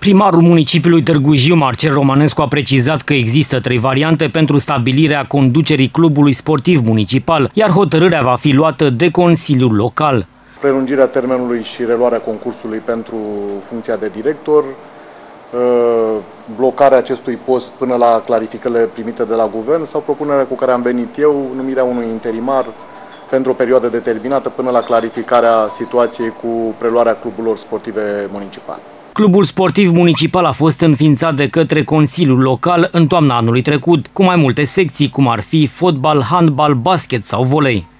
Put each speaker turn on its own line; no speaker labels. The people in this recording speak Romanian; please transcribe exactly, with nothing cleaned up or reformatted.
Primarul municipiului Târgu Jiu, Marcel Romanescu, a precizat că există trei variante pentru stabilirea conducerii clubului sportiv municipal, iar hotărârea va fi luată de Consiliul Local.
Prelungirea termenului și reluarea concursului pentru funcția de director, blocarea acestui post până la clarificările primite de la guvern sau propunerea cu care am venit eu, numirea unui interimar pentru o perioadă determinată până la clarificarea situației cu preluarea cluburilor sportive municipale.
Clubul sportiv municipal a fost înființat de către Consiliul Local în toamna anului trecut, cu mai multe secții, cum ar fi fotbal, handbal, basket sau volei.